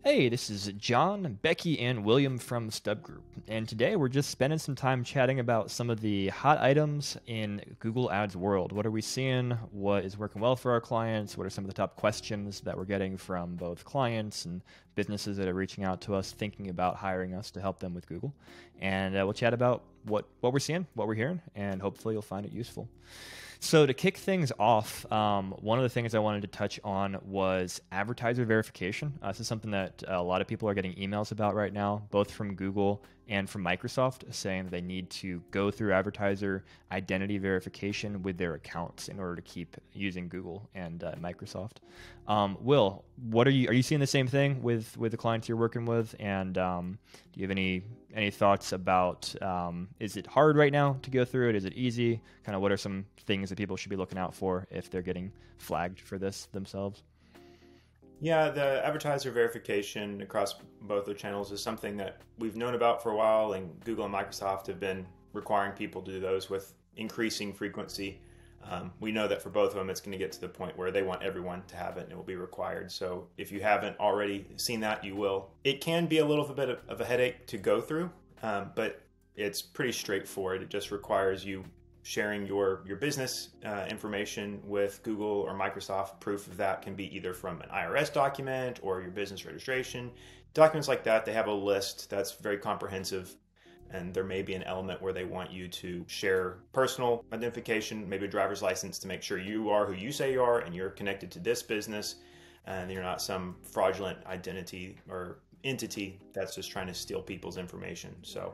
Hey, this is John, Becky, and William from StubGroup, and today we're just spending some time chatting about some of the hot items in Google Ads world. What are we seeing? What is working well for our clients? What are some of the top questions that we're getting from both clients and businesses that are reaching out to us, thinking about hiring us to help them with Google? And we'll chat about what we're seeing, what we're hearing, and hopefully you'll find it useful. So to kick things off, one of the things I wanted to touch on was advertiser verification. This is something that a lot of people are getting emails about right now, both from Google and from Microsoft, saying that they need to go through advertiser identity verification with their accounts in order to keep using Google and Microsoft. Will, are you seeing the same thing with the clients you're working with? And do you have any thoughts about, is it hard right now to go through it? Is it easy? Kind of what are some things that people should be looking out for if they're getting flagged for this themselves? Yeah, the advertiser verification across both the channels is something that we've known about for a while, and Google and Microsoft have been requiring people to do those with increasing frequency. We know that for both of them, it's going to get to the point where they want everyone to have it and it will be required. So if you haven't already seen that, you will. It can be a little bit of a headache to go through, but it's pretty straightforward. It just requires you sharing your business information with Google or Microsoft. Proof of that can be either from an IRS document or your business registration. Documents like that, they have a list that's very comprehensive, and there may be an element where they want you to share personal identification, maybe a driver's license, to make sure you are who you say you are and you're connected to this business and you're not some fraudulent identity or entity that's just trying to steal people's information. So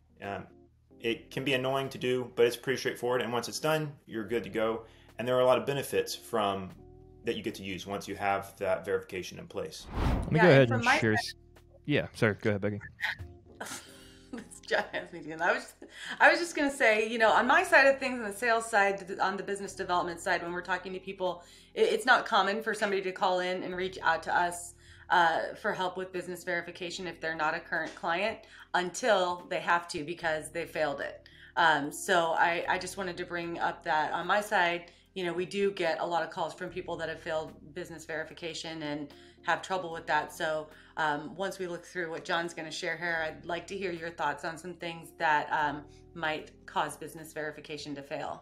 it can be annoying to do, but it's pretty straightforward. And once it's done, you're good to go. And there are a lot of benefits from that you get to use once you have that verification in place. Let me go ahead and share. Yeah, sorry, go ahead, Becky. I was just going to say, on my side of things, on the sales side, on the business development side, when we're talking to people, it's not common for somebody to call in and reach out to us for help with business verification if they're not a current client, until they have to because they failed it. So I just wanted to bring up that on my side, we do get a lot of calls from people that have failed business verification and have trouble with that. So once we look through what John's going to share here, I'd like to hear your thoughts on some things that might cause business verification to fail.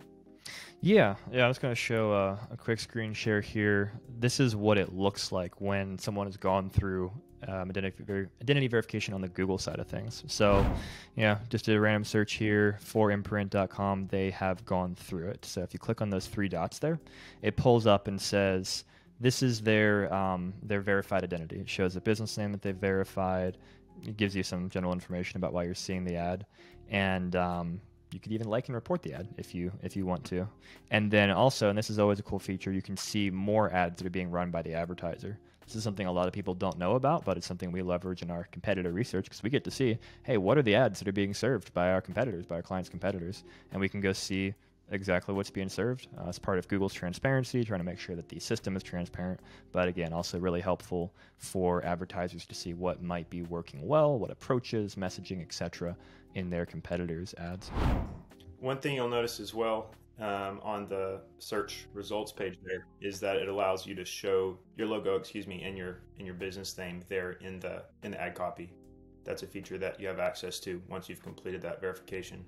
Yeah, I was going to show a quick screen share here. This is what it looks like when someone has gone through identity verification on the Google side of things. So, just a random search here for imprint.com. They have gone through it. So if you click on those three dots there, it pulls up and says, this is their verified identity. It shows the business name that they've verified. It gives you some general information about why you're seeing the ad. And you could even like and report the ad if you want to. And then also, and this is always a cool feature, you can see more ads that are being run by the advertiser. This is something a lot of people don't know about, but it's something we leverage in our competitor research because we get to see, hey, what are the ads that are being served by our competitors, by our clients' competitors? And we can go see exactly what's being served as part of Google's transparency, trying to make sure that the system is transparent. But again, also really helpful for advertisers to see what might be working well, what approaches, messaging, etc. in their competitors' ads. One thing you'll notice as well on the search results page there is that it allows you to show your logo, and your business name there in the ad copy. That's a feature that you have access to once you've completed that verification.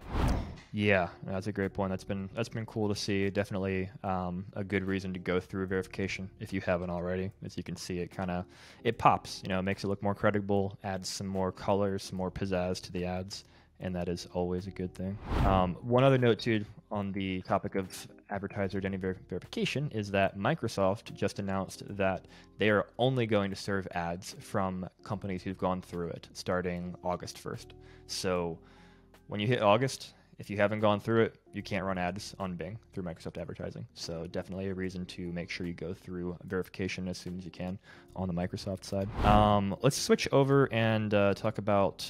Yeah, that's a great point. That's been cool to see. Definitely a good reason to go through verification if you haven't already. As you can see, it pops. It makes it look more credible, adds some more color, some more pizzazz to the ads, and that is always a good thing. One other note too on the topic of advertiser identity verification is that Microsoft just announced that they are only going to serve ads from companies who've gone through it starting August 1st. So when you hit August, if you haven't gone through it, you can't run ads on Bing through Microsoft Advertising. So definitely a reason to make sure you go through verification as soon as you can on the Microsoft side. Let's switch over and talk about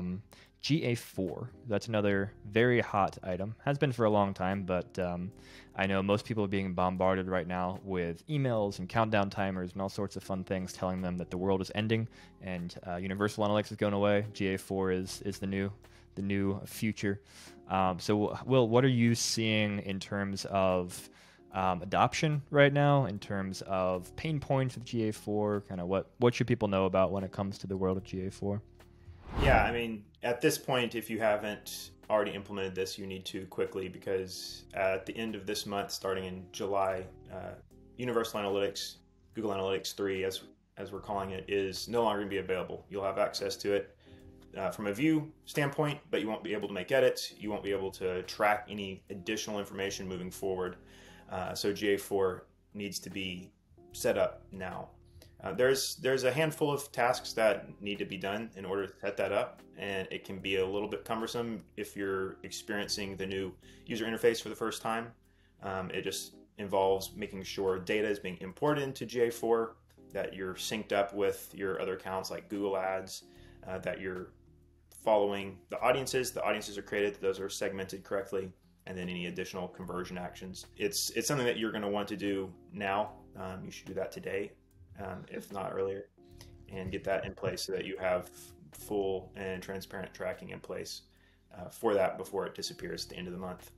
GA4. That's another very hot item. Has been for a long time, but I know most people are being bombarded right now with emails and countdown timers and all sorts of fun things telling them that the world is ending and Universal Analytics is going away. GA4 is the new future. So, Will, what are you seeing in terms of adoption right now in terms of pain points with GA4? Kind of what should people know about when it comes to the world of GA4? Yeah, I mean, at this point, if you haven't already implemented this, you need to quickly, because at the end of this month, starting in July, Universal Analytics, Google Analytics 3, as we're calling it, is no longer going to be available. You'll have access to it from a view standpoint, but you won't be able to make edits. You won't be able to track any additional information moving forward. So GA4 needs to be set up now. There's a handful of tasks that need to be done in order to set that up, and it can be a little bit cumbersome if you're experiencing the new user interface for the first time. It just involves making sure data is being imported into GA4, that you're synced up with your other accounts like Google Ads, that you're following the audiences. The audiences are created, those are segmented correctly, and then any additional conversion actions. It's something that you're going to want to do now. You should do that today, if not earlier, and get that in place so that you have full and transparent tracking in place for that before it disappears at the end of the month.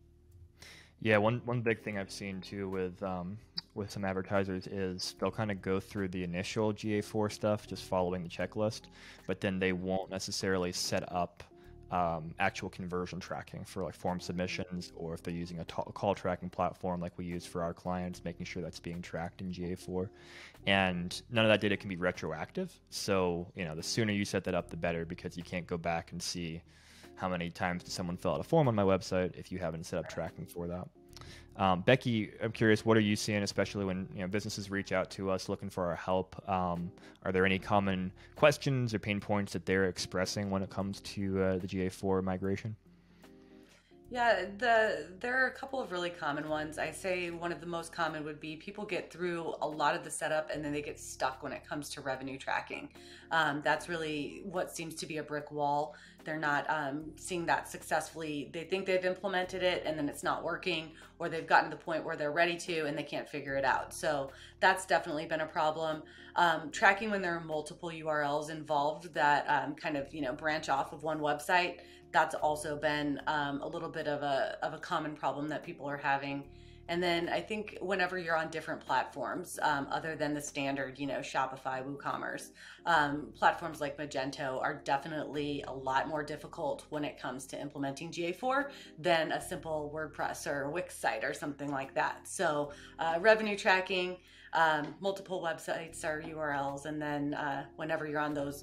Yeah, one big thing I've seen too with some advertisers is they'll kind of go through the initial GA4 stuff, just following the checklist, but then they won't necessarily set up actual conversion tracking for like form submissions, or if they're using a call tracking platform like we use for our clients, making sure that's being tracked in GA4. And none of that data can be retroactive. So, the sooner you set that up, the better, because you can't go back and see how many times did someone fill out a form on my website if you haven't set up tracking for that. Becky, I'm curious, what are you seeing, especially when businesses reach out to us looking for our help? Are there any common questions or pain points that they're expressing when it comes to the GA4 migration? Yeah, there are a couple of really common ones. I say one of the most common would be people get through a lot of the setup and then they get stuck when it comes to revenue tracking. That's really what seems to be a brick wall. They're not seeing that successfully. They think they've implemented it and then it's not working, or they've gotten to the point where they're ready to and they can't figure it out. So that's definitely been a problem. Tracking when there are multiple URLs involved that kind of branch off of one website. That's also been a little bit of a common problem that people are having. And then I think whenever you're on different platforms, other than the standard, Shopify, WooCommerce, platforms like Magento are definitely a lot more difficult when it comes to implementing GA4 than a simple WordPress or Wix site or something like that. So revenue tracking, multiple websites or URLs, and then whenever you're on those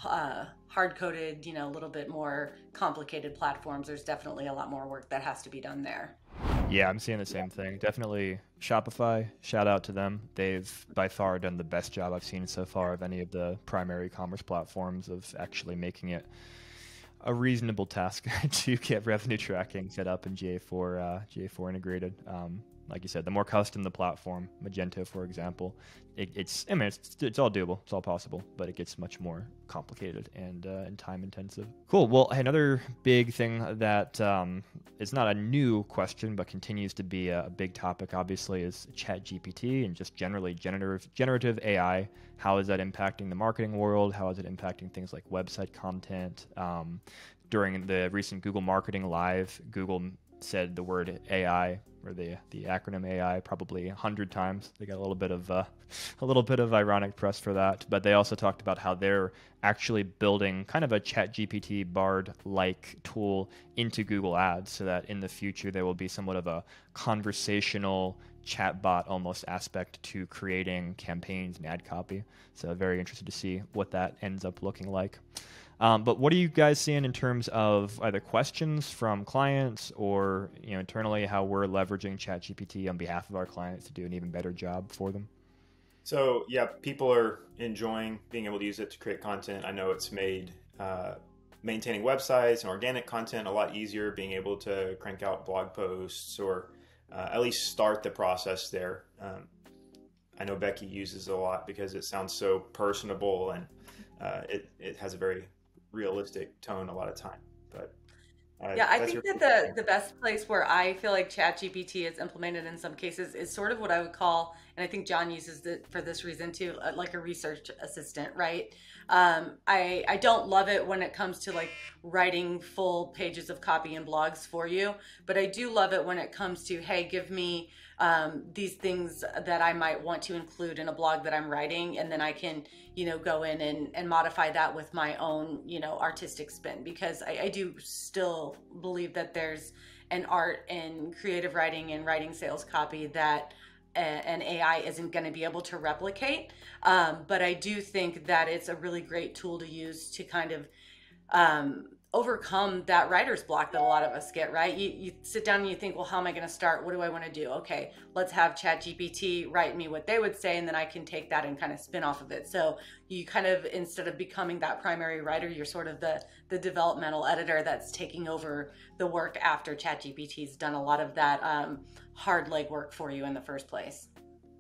hard-coded, a little bit more complicated platforms, there's definitely a lot more work that has to be done there. Yeah, I'm seeing the same thing. Definitely Shopify, shout out to them. They've by far done the best job I've seen so far of any of the primary commerce platforms of actually making it a reasonable task to get revenue tracking set up in GA4 integrated. Like you said, the more custom the platform, Magento, for example, it's all doable, it's all possible, but it gets much more complicated and time intensive. Cool. Well, another big thing that is not a new question, but continues to be a big topic, obviously, is ChatGPT and just generally generative AI. How is that impacting the marketing world? How is it impacting things like website content? During the recent Google Marketing Live, Google said the word AI, or the acronym AI, probably 100 times. They got a little bit of ironic press for that, but they also talked about how they're actually building kind of a ChatGPT Bard-like tool into Google Ads, so that in the future there will be somewhat of a conversational chatbot almost aspect to creating campaigns and ad copy. So very interested to see what that ends up looking like. But what are you guys seeing in terms of either questions from clients or internally how we're leveraging ChatGPT on behalf of our clients to do an even better job for them? So yeah, people are enjoying being able to use it to create content. I know it's made maintaining websites and organic content a lot easier, being able to crank out blog posts or at least start the process there. I know Becky uses it a lot because it sounds so personable and it has a very realistic tone a lot of time. But yeah, I think that the best place where I feel like ChatGPT is implemented in some cases is sort of what I would call and I think John uses it for this reason too, like a research assistant, right? I don't love it when it comes to like writing full pages of copy and blogs for you, but I do love it when it comes to, hey, give me these things that I might want to include in a blog that I'm writing, and then I can, go in and modify that with my own, artistic spin, because I do still believe that there's an art in creative writing and writing sales copy that an AI isn't going to be able to replicate. But I do think that it's a really great tool to use to kind of overcome that writer's block that a lot of us get, right? You sit down and you think, well, how am I going to start? What do I want to do? Okay, let's have ChatGPT write me what they would say, and then I can take that and kind of spin off of it. So you kind of, instead of becoming that primary writer, you're sort of the developmental editor that's taking over the work after ChatGPT's done a lot of that hard legwork for you in the first place.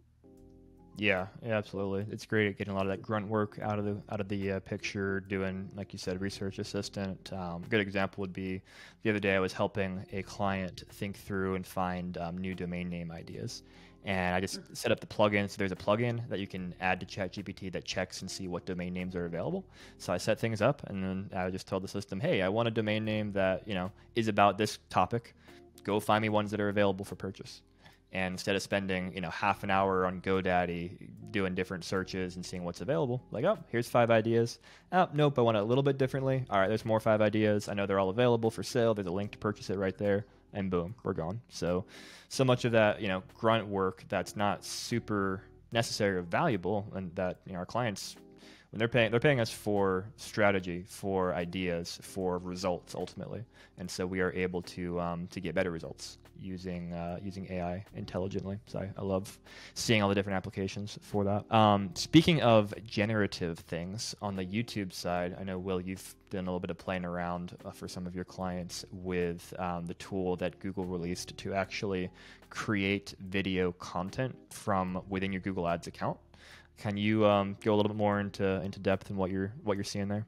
Yeah, absolutely. It's great at getting a lot of that grunt work out of the picture, doing, like you said, research assistant. Good example would be the other day I was helping a client think through and find new domain name ideas. And I just set up the plugin. So there's a plugin that you can add to ChatGPT that checks and see what domain names are available. So I set things up, and then I just told the system, hey, I want a domain name that, is about this topic. Go find me ones that are available for purchase. And instead of spending, half an hour on GoDaddy doing different searches and seeing what's available, like, oh, here's 5 ideas. Oh, nope, I want it a little bit differently. All right, there's more 5 ideas. I know they're all available for sale. There's a link to purchase it right there. And boom, we're gone. So much of that, grunt work that's not super necessary or valuable, and that, our clients, when they're paying us for strategy, for ideas, for results ultimately, and so we are able to get better results using AI intelligently. So I love seeing all the different applications for that. Speaking of generative things on the YouTube side, I know, Will, you've done a little bit of playing around for some of your clients with the tool that Google released to actually create video content from within your Google Ads account. Can you go a little bit more into depth in what you're seeing there?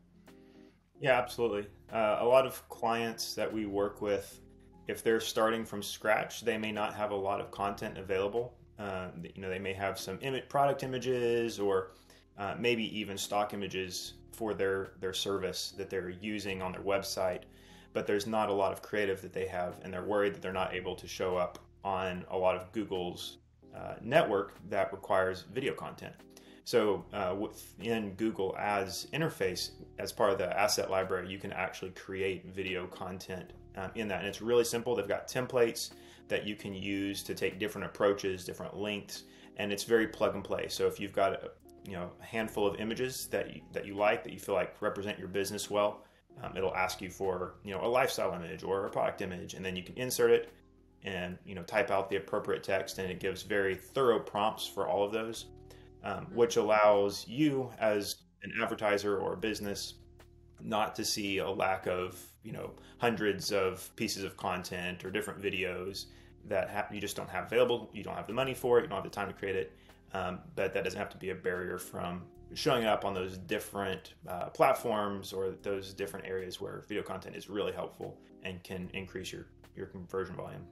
Yeah, absolutely. A lot of clients that we work with, if they're starting from scratch, they may not have a lot of content available. They may have some product images, or maybe even stock images for their service that they're using on their website, but there's not a lot of creative that they have, and they're worried that they're not able to show up on a lot of Google's network that requires video content. So within Google Ads interface, as part of the asset library, you can actually create video content in that. And it's really simple. They've got templates that you can use to take different approaches, different lengths, and it's very plug and play. So if you've got a handful of images that you like, that you feel like represent your business well, it'll ask you for a lifestyle image or a product image, and then you can insert it and type out the appropriate text, and it gives very thorough prompts for all of those. Which allows you as an advertiser or a business not to see a lack of, hundreds of pieces of content or different videos that you just don't have available. You don't have the money for it. You don't have the time to create it. But that doesn't have to be a barrier from showing up on those different platforms or those different areas where video content is really helpful and can increase your conversion volume.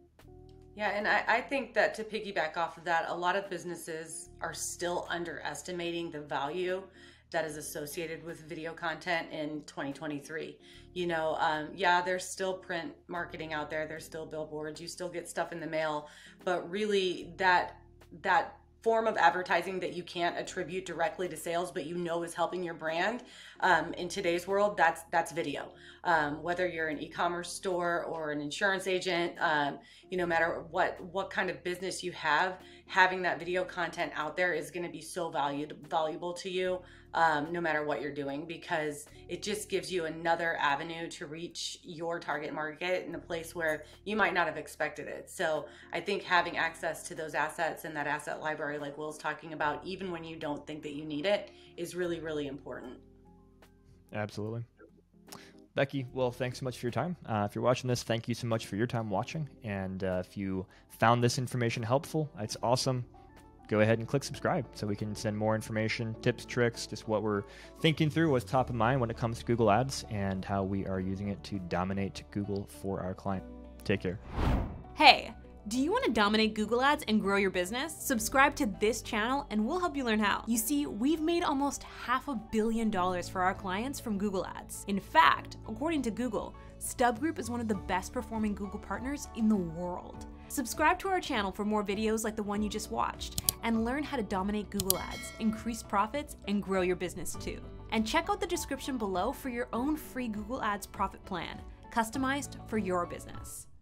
Yeah, and I think that to piggyback off of that, a lot of businesses are still underestimating the value that is associated with video content in 2023. There's still print marketing out there. There's still billboards. You still get stuff in the mail, but really that form of advertising that you can't attribute directly to sales, but is helping your brand in today's world, that's video. Whether you're an e-commerce store or an insurance agent, no matter what kind of business you have, having that video content out there is going to be so valuable to you, no matter what you're doing, because it just gives you another avenue to reach your target market in a place where you might not have expected it. So I think having access to those assets and that asset library, like Will's talking about, even when you don't think that you need it, is really, really important. Absolutely. Becky, well, thanks so much for your time. If you're watching this, thank you so much for your time watching. And if you found this information helpful, it's awesome. Go ahead and click subscribe so we can send more information, tips, tricks, just what we're thinking through, what's top of mind when it comes to Google Ads and how we are using it to dominate Google for our client. Take care. Hey, Do you want to dominate Google Ads and grow your business? Subscribe to this channel and we'll help you learn how. You see, we've made almost $500 million for our clients from Google Ads. In fact, according to Google, StubGroup is one of the best performing Google partners in the world. Subscribe to our channel for more videos like the one you just watched and learn how to dominate Google Ads, increase profits, and grow your business too. And check out the description below for your own free Google Ads profit plan, customized for your business.